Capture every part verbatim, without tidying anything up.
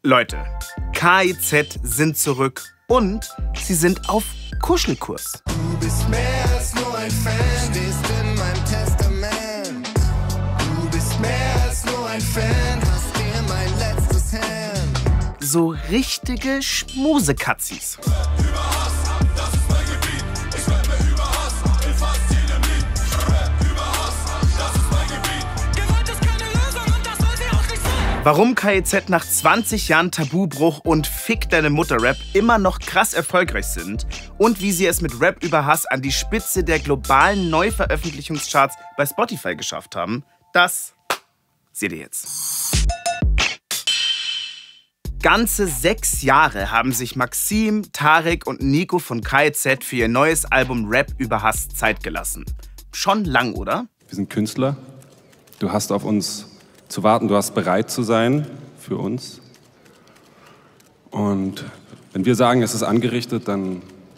Leute, K I Z sind zurück und sie sind auf Kuschelkurs. Du bist mehr als nur ein Fan, stehst in meinem Testament. Du bist mehr als nur ein Fan, hast dir mein letztes Hand. So richtige Schmusekatzis. Warum K I Z nach zwanzig Jahren Tabubruch und Fick deine Mutter-Rap immer noch krass erfolgreich sind und wie sie es mit Rap über Hass an die Spitze der globalen Neuveröffentlichungscharts bei Spotify geschafft haben, das seht ihr jetzt. Ganze sechs Jahre haben sich Maxim, Tarek und Nico von K I Z für ihr neues Album Rap über Hass Zeit gelassen. Schon lang, oder? Wir sind Künstler. Du hast auf uns zu warten, du hast bereit zu sein für uns. Und wenn wir sagen, es ist angerichtet, dann,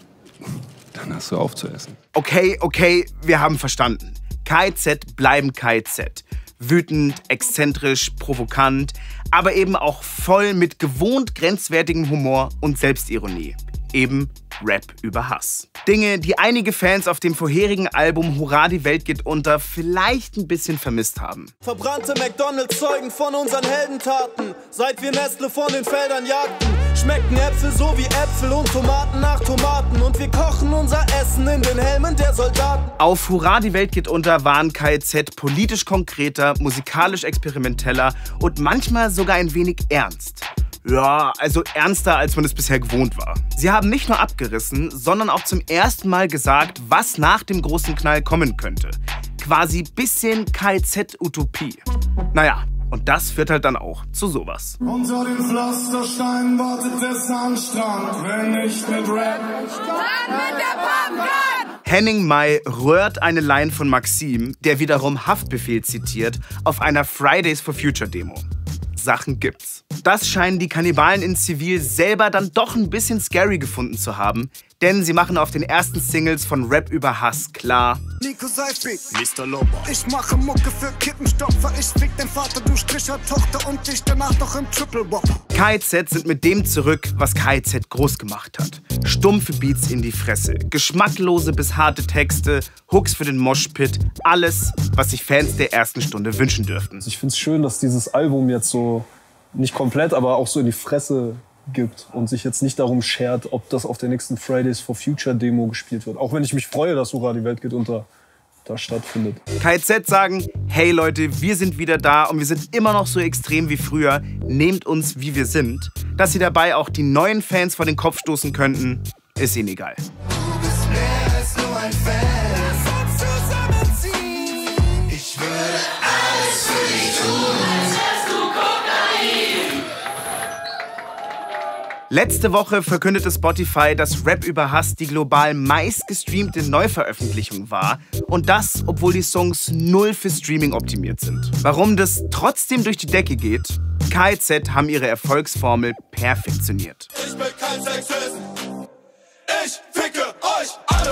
dann hast du aufzuessen. Okay, okay, wir haben verstanden. K I Z bleiben K I Z. Wütend, exzentrisch, provokant, aber eben auch voll mit gewohnt grenzwertigem Humor und Selbstironie. Eben Rap über Hass. Dinge, die einige Fans auf dem vorherigen Album Hurra, die Welt geht unter vielleicht ein bisschen vermisst haben. Verbrannte McDonalds zeugen von unseren Heldentaten, seit wir Nestle von den Feldern jagten. Schmecken Äpfel so wie Äpfel und Tomaten nach Tomaten und wir kochen unser Essen in den Helmen der Soldaten. Auf Hurra, die Welt geht unter waren K I Z politisch konkreter, musikalisch experimenteller und manchmal sogar ein wenig ernst. Ja, also ernster, als man es bisher gewohnt war. Sie haben nicht nur abgerissen, sondern auch zum ersten Mal gesagt, was nach dem großen Knall kommen könnte. Quasi bisschen K I Z-Utopie. Naja, und das führt halt dann auch zu sowas. Unter den Pflastersteinen wartet der Sandstrand, wenn nicht mit Rap, dann mit der Pumpgun! Henning Mai rührt eine Line von Maxim, der wiederum Haftbefehl zitiert, auf einer Fridays for Future Demo. Sachen gibt's. Das scheinen die Kannibalen in Zivil selber dann doch ein bisschen scary gefunden zu haben, denn sie machen auf den ersten Singles von Rap über Hass klar: Nico Seifig, Mister Lobo. Ich mache Mucke für Kippenstopfer, ich fick den Vater, du Stricher Tochter und dich danach noch im Triple Bop. K I Z sind mit dem zurück, was K I Z groß gemacht hat. Stumpfe Beats in die Fresse, geschmacklose bis harte Texte, Hooks für den Moshpit, alles, was sich Fans der ersten Stunde wünschen dürften. Ich find's schön, dass dieses Album jetzt so, nicht komplett, aber auch so in die Fresse gibt und sich jetzt nicht darum schert, ob das auf der nächsten Fridays for Future Demo gespielt wird. Auch wenn ich mich freue, dass Hurra, die Welt geht unter da stattfindet. K I Z sagen, hey Leute, wir sind wieder da und wir sind immer noch so extrem wie früher. Nehmt uns, wie wir sind. Dass sie dabei auch die neuen Fans vor den Kopf stoßen könnten, ist ihnen egal. Du bist mehr als nur ein Fan, lass uns zusammenziehen. Ich würde alles für dich tun. Letzte Woche verkündete Spotify, dass Rap über Hass die global meistgestreamte Neuveröffentlichung war. Und das, obwohl die Songs null für Streaming optimiert sind. Warum das trotzdem durch die Decke geht? K I Z haben ihre Erfolgsformel perfektioniert. Ich bin kein Sexist, ich ficke euch alle.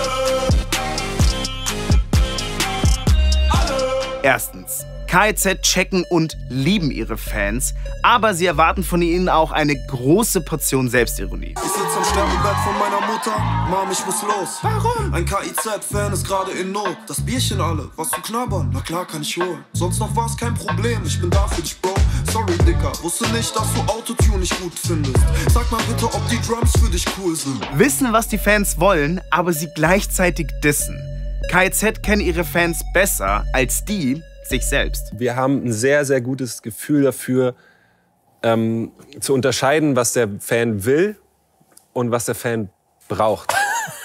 Alle. Erstens. K I Z checken und lieben ihre Fans, aber sie erwarten von ihnen auch eine große Portion Selbstironie. Ich sitze am Sterbebett von meiner Mutter, Mom, ich muss los. Warum? Ein K I Z-Fan ist gerade in Not. Das Bierchen alle, was zu knabbern, na klar kann ich holen. Sonst noch war's kein Problem, ich bin da für dich, Bro. Sorry, Dicker, wusste nicht, dass du Autotune nicht gut findest. Sag mal bitte, ob die Drums für dich cool sind. Wissen, was die Fans wollen, aber sie gleichzeitig dissen. K I Z kennen ihre Fans besser als die sich selbst. Wir haben ein sehr, sehr gutes Gefühl dafür, ähm, zu unterscheiden, was der Fan will und was der Fan braucht.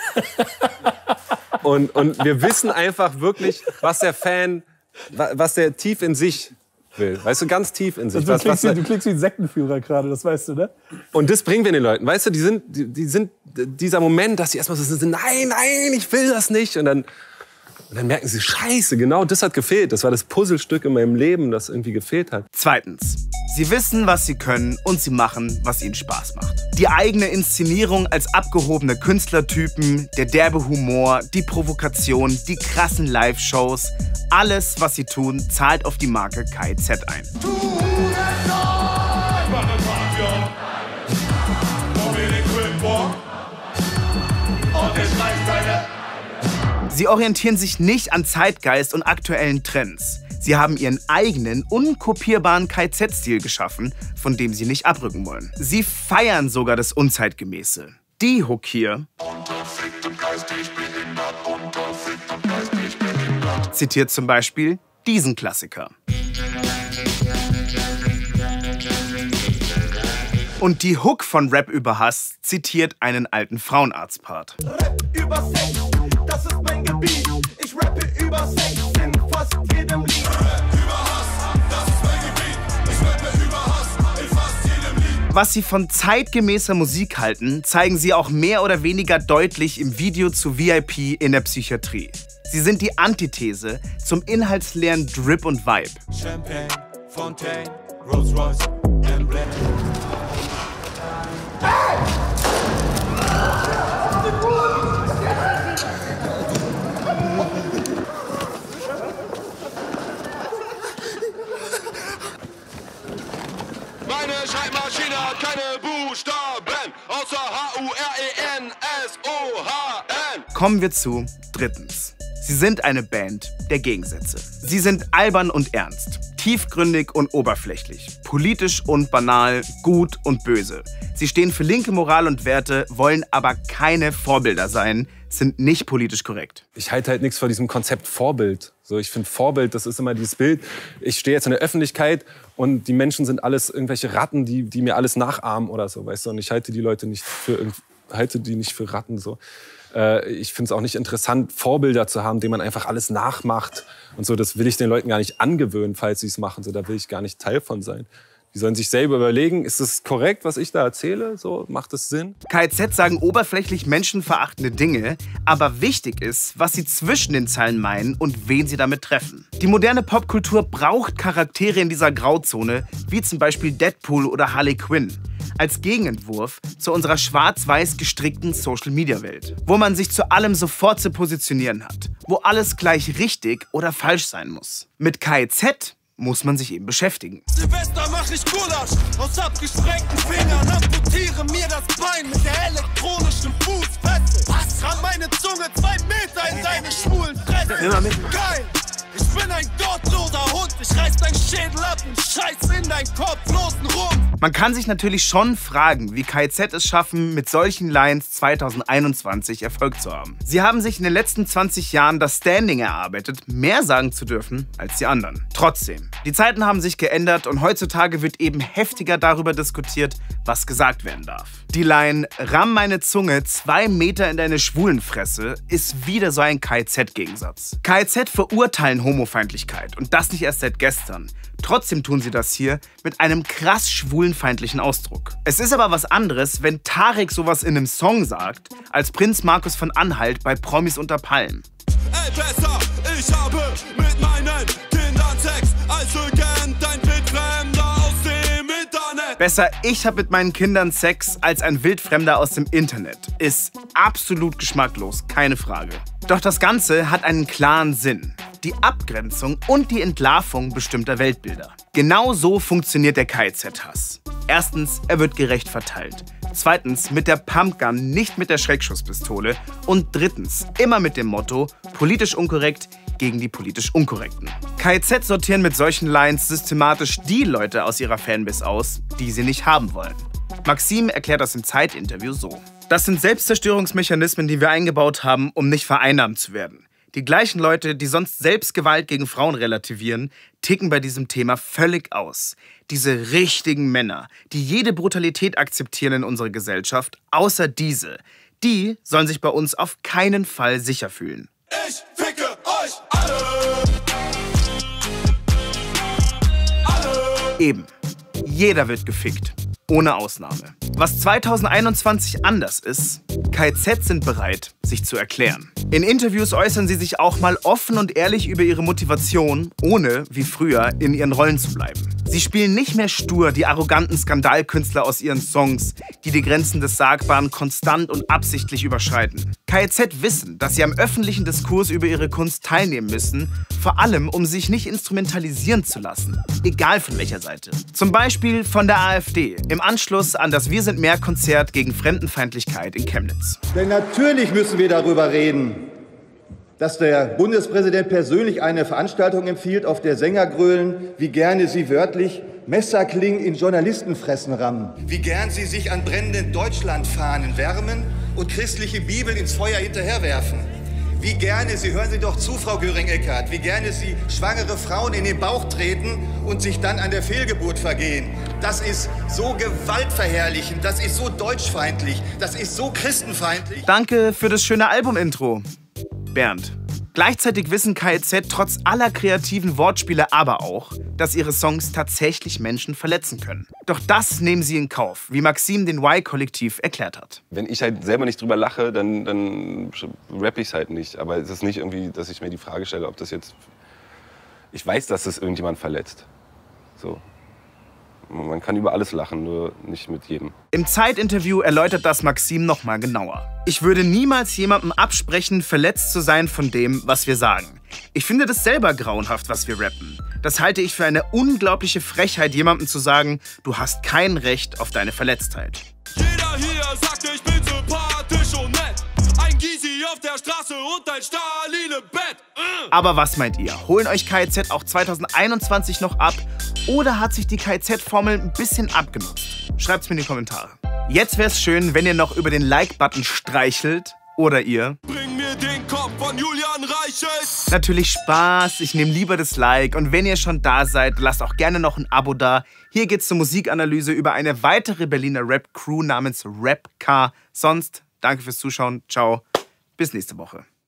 und, und wir wissen einfach wirklich, was der Fan, was der tief in sich will. Weißt du, ganz tief in sich. Also, was, du, klingst was, wie, du klingst wie ein Sektenführer gerade, das weißt du, ne? Und das bringen wir den Leuten. Weißt du, die sind, die, die sind dieser Moment, dass sie erstmal so sind, nein, nein, ich will das nicht. Und dann Und dann merken sie, scheiße, genau das hat gefehlt. Das war das Puzzlestück in meinem Leben, das irgendwie gefehlt hat. Zweitens. Sie wissen, was sie können und sie machen, was ihnen Spaß macht. Die eigene Inszenierung als abgehobene Künstlertypen, der derbe Humor, die Provokation, die krassen Live-Shows. Alles, was sie tun, zahlt auf die Marke K I Z ein. Du, Sie orientieren sich nicht an Zeitgeist und aktuellen Trends. Sie haben ihren eigenen, unkopierbaren K Z-Stil geschaffen, von dem sie nicht abrücken wollen. Sie feiern sogar das Unzeitgemäße. Die Hook hier zitiert zum Beispiel diesen Klassiker. Und die Hook von Rap über Hass zitiert einen alten Frauenarztpart. Rap über Sex, das ist mein Gebiet. Ich rappe über Sex in fast jedem Lied. Rap über Hass, das ist mein Gebiet. Ich rappe über Hass in fast jedem Lied. Was sie von zeitgemäßer Musik halten, zeigen sie auch mehr oder weniger deutlich im Video zu V I P in der Psychiatrie. Sie sind die Antithese zum inhaltsleeren Drip und Vibe. Champagne, Fontaine, Rolls Royce, Emblem. Meine Schreibmaschine hat keine Buchstaben, außer H U R E N S O H N. Kommen wir zu drittens. Sie sind eine Band der Gegensätze. Sie sind albern und ernst, tiefgründig und oberflächlich, politisch und banal, gut und böse. Sie stehen für linke Moral und Werte, wollen aber keine Vorbilder sein, sind nicht politisch korrekt. Ich halte halt nichts von diesem Konzept Vorbild. So, ich finde Vorbild, das ist immer dieses Bild. Ich stehe jetzt in der Öffentlichkeit und die Menschen sind alles irgendwelche Ratten, die, die mir alles nachahmen oder so, weißt du. Und ich halte die Leute nicht für, halte die nicht für Ratten so. Ich finde es auch nicht interessant, Vorbilder zu haben, denen man einfach alles nachmacht und so. Das will ich den Leuten gar nicht angewöhnen, falls sie es machen. So, da will ich gar nicht Teil von sein. Die sollen sich selber überlegen, ist es korrekt, was ich da erzähle? So, macht es Sinn? K Z sagen oberflächlich menschenverachtende Dinge, aber wichtig ist, was sie zwischen den Zeilen meinen und wen sie damit treffen. Die moderne Popkultur braucht Charaktere in dieser Grauzone, wie zum Beispiel Deadpool oder Harley Quinn, als Gegenentwurf zu unserer schwarz-weiß gestrickten Social-Media-Welt, wo man sich zu allem sofort zu positionieren hat, wo alles gleich richtig oder falsch sein muss. Mit K Z muss man sich eben beschäftigen. Silvester mach ich Gulasch aus abgesprengten Fingern, amputiere mir das Bein mit der elektronischen Fußfessel. Was? Ran meine Zunge zwei Meter in deine schwulen Fresse. Immer mit. Geil! Ich bin ein gottloser Hund, ich reiß dein Schädel ab und scheiß in dein kopflosen Rum. Man kann sich natürlich schon fragen, wie K Z es schaffen, mit solchen Lines zwanzig einundzwanzig Erfolg zu haben. Sie haben sich in den letzten zwanzig Jahren das Standing erarbeitet, mehr sagen zu dürfen als die anderen. Trotzdem, die Zeiten haben sich geändert und heutzutage wird eben heftiger darüber diskutiert, was gesagt werden darf. Die Line "Ramm meine Zunge zwei Meter in deine Schwulenfresse" ist wieder so ein K Z-Gegensatz. K Z verurteilen Homofeindlichkeit und das nicht erst seit gestern. Trotzdem tun sie das hier mit einem krass schwulenfeindlichen Ausdruck. Es ist aber was anderes, wenn Tarek sowas in einem Song sagt, als Prinz Markus von Anhalt bei Promis unter Palmen. Ey, besser, ich habe mit meinen Kindern Sex, also kennt dein Wildfremder aus dem Internet. Besser, ich habe mit meinen Kindern Sex als ein Wildfremder aus dem Internet. Ist absolut geschmacklos, keine Frage. Doch das Ganze hat einen klaren Sinn. Die Abgrenzung und die Entlarvung bestimmter Weltbilder. Genau so funktioniert der K Z-Hass. Erstens, er wird gerecht verteilt. Zweitens, mit der Pumpgun, nicht mit der Schreckschusspistole. Und drittens, immer mit dem Motto, politisch unkorrekt gegen die politisch Unkorrekten. K Z sortieren mit solchen Lines systematisch die Leute aus ihrer Fanbase aus, die sie nicht haben wollen. Maxim erklärt das im Zeit-Interview so. Das sind Selbstzerstörungsmechanismen, die wir eingebaut haben, um nicht vereinnahmt zu werden. Die gleichen Leute, die sonst selbst Gewalt gegen Frauen relativieren, ticken bei diesem Thema völlig aus. Diese richtigen Männer, die jede Brutalität akzeptieren in unserer Gesellschaft, außer diese, die sollen sich bei uns auf keinen Fall sicher fühlen. Ich ficke euch alle! Alle! Eben. Jeder wird gefickt. Ohne Ausnahme. Was zwanzig einundzwanzig anders ist, K Z sind bereit, sich zu erklären. In Interviews äußern sie sich auch mal offen und ehrlich über ihre Motivation, ohne, wie früher, in ihren Rollen zu bleiben. Sie spielen nicht mehr stur die arroganten Skandalkünstler aus ihren Songs, die die Grenzen des Sagbaren konstant und absichtlich überschreiten. K Z wissen, dass sie am öffentlichen Diskurs über ihre Kunst teilnehmen müssen, vor allem, um sich nicht instrumentalisieren zu lassen, egal von welcher Seite. Zum Beispiel von der AfD, im Anschluss an das Wir sind mehr Konzert gegen Fremdenfeindlichkeit in Chemnitz. Denn natürlich müssen wir darüber reden, dass der Bundespräsident persönlich eine Veranstaltung empfiehlt, auf der Sänger grölen, wie gerne sie wörtlich Messerklingen in Journalistenfressen rammen. Wie gern sie sich an brennenden Deutschlandfahnen wärmen und christliche Bibeln ins Feuer hinterherwerfen. Wie gerne, Sie hören Sie doch zu, Frau Göring-Eckardt, wie gerne Sie schwangere Frauen in den Bauch treten und sich dann an der Fehlgeburt vergehen. Das ist so gewaltverherrlichend, das ist so deutschfeindlich, das ist so christenfeindlich. Danke für das schöne Album-Intro, Bernd. Gleichzeitig wissen K I Z trotz aller kreativen Wortspiele aber auch, dass ihre Songs tatsächlich Menschen verletzen können. Doch das nehmen sie in Kauf, wie Maxim den Y-Kollektiv erklärt hat. Wenn ich halt selber nicht drüber lache, dann, dann rappe ich es halt nicht. Aber es ist nicht irgendwie, dass ich mir die Frage stelle, ob das jetzt... Ich weiß, dass das irgendjemand verletzt. So. Man kann über alles lachen, nur nicht mit jedem. Im Zeit-Interview erläutert das Maxim noch mal genauer. Ich würde niemals jemandem absprechen, verletzt zu sein von dem, was wir sagen. Ich finde das selber grauenhaft, was wir rappen. Das halte ich für eine unglaubliche Frechheit, jemandem zu sagen, du hast kein Recht auf deine Verletztheit. Jeder hier sagt, ich bin sympathisch und nett. Ein Gysi auf der Straße und ein Stalin im Bett. Aber was meint ihr? Holen euch K I Z auch zweitausendeinundzwanzig noch ab? Oder hat sich die K I Z-Formel ein bisschen abgenutzt? Schreibt's mir in die Kommentare. Jetzt wär's schön, wenn ihr noch über den Like-Button streichelt. Oder ihr. Bring mir den Kopf von Julian Reichelt. Natürlich Spaß, ich nehme lieber das Like. Und wenn ihr schon da seid, lasst auch gerne noch ein Abo da. Hier geht's zur Musikanalyse über eine weitere Berliner Rap-Crew namens Rap K. Sonst, danke fürs Zuschauen. Ciao, bis nächste Woche.